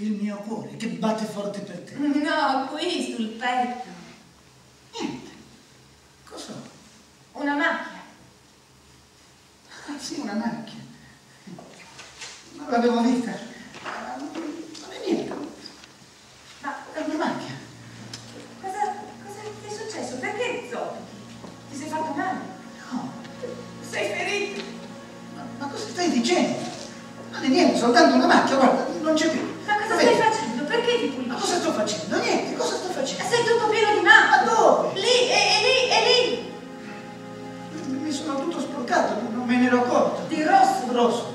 Il mio cuore che batte forte per te. No, qui sul petto. Niente. Cosa? Una macchia. Ah sì, una macchia. Non l'avevo vista. Non è niente. Ma È una macchia. cosa ti è successo? Perché zoppichi? Ti sei fatto male? No. Sei ferito? Ma cosa stai dicendo? Non è niente, soltanto una macchia, guarda, non c'è più. Ma cosa stai facendo? Perché ti pulisci? Ma cosa sto facendo? Niente, cosa sto facendo? Sei tutto pieno di macchie. Ma dove? Lì, è lì. Mi sono tutto sporcato, non me ne ero accorto. Di rosso. Rosso.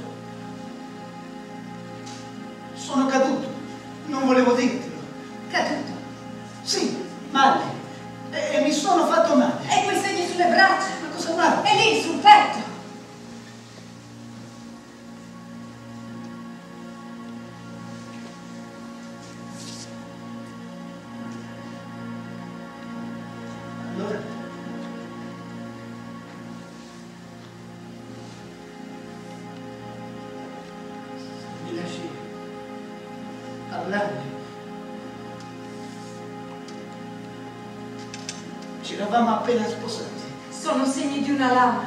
Sono caduto. Non volevo dirtelo. Caduto. Sì, male. E mi sono fatto male. E quei segni sulle braccia. Ma cosa male? È lì, sul petto. Allora, se mi lasci parlarne. Ci eravamo appena sposati. Sono segni di una lama.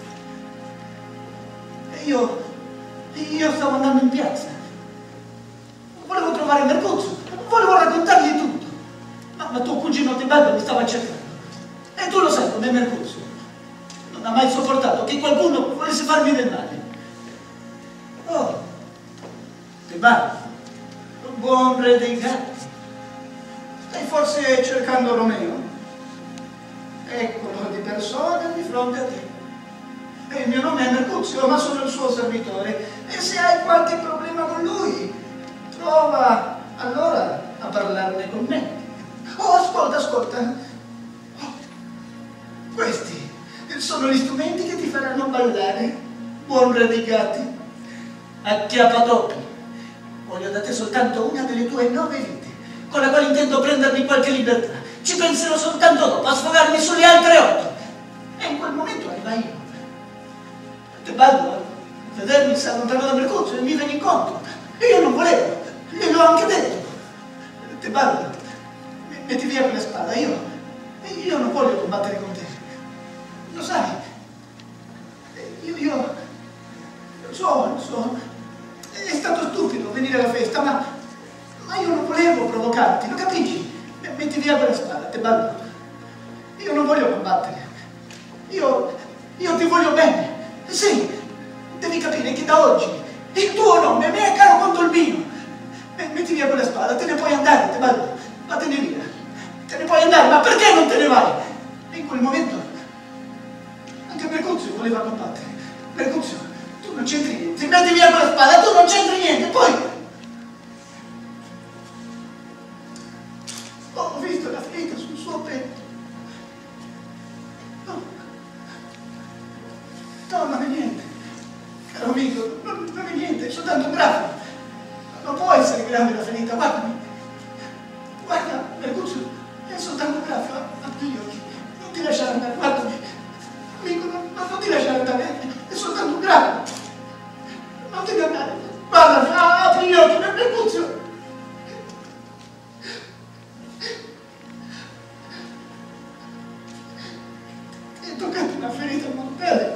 E io stavo andando in piazza. Volevo trovare Mercuzzo. Volevo raccontargli tutto. Ma tuo cugino Tebaldo mi stava cercando. E tu lo sai com'è Mercuzzo. Non ha mai sopportato che qualcuno volesse farmi del male. Oh, Tebaldo, buon re dei gatti. Stai forse cercando Romeo? Eccolo di persona di fronte a te. E il mio nome è Mercuzio, ma sono il suo servitore. E se hai qualche problema con lui, prova allora a parlarne con me. Oh, ascolta. Oh, questi sono gli strumenti che ti faranno ballare, buon re dei gatti. Acchiappatoppi. Voglio da te soltanto una delle tue 9 vite, con la quale intendo prendermi qualche libertà. Ci penserò soltanto dopo a sfogarmi sulle altre 8. E in quel momento arriva io. Tebaldo, a vedermi si allontanò da Mercuzio e mi venne incontro. E io non volevo, gliel'ho anche detto. Tebaldo, metti via quella spada, io non voglio combattere con te. Lo sai, io lo so, è stato stupido venire alla festa, ma io non volevo provocarti, lo capisci? Metti via quella spada, Tebaldo. Io non voglio combattere. Io ti voglio bene. Sì, devi capire che da oggi il tuo nome mi è caro quanto il mio. Metti via quella spada, te ne puoi andare, Tebaldo. Vattene via. Te ne puoi andare, ma perché non te ne vai? E in quel momento anche Mercuzio voleva combattere. Mercuzio, tu non c'entri niente. Metti via quella spada, tu non c'entri niente. Poi ho visto la ferita sul suo petto. No, non è niente. Caro amico, non è niente, è soltanto un graffio. Non può essere grave la ferita, guardami. Guarda, Mercuzio, è soltanto un graffio. Apri gli occhi. Non ti lasciare andare, guardami. Amico, non ti lasciare andare, è soltanto un graffio. Non devi andare. Guardami, apri gli occhi, Mercuzio. È toccata una ferita mortale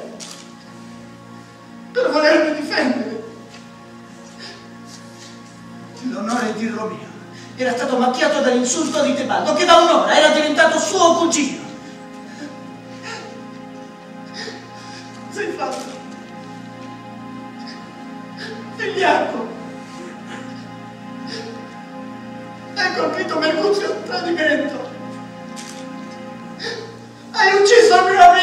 per volermi difendere. L'onore di Romeo era stato macchiato dall'insulto di Tebaldo, che da un'ora era diventato suo cugino. Cosa hai fatto? Figliacco, hai colpito Mercuzio a tradimento. Hai ucciso il mio amico.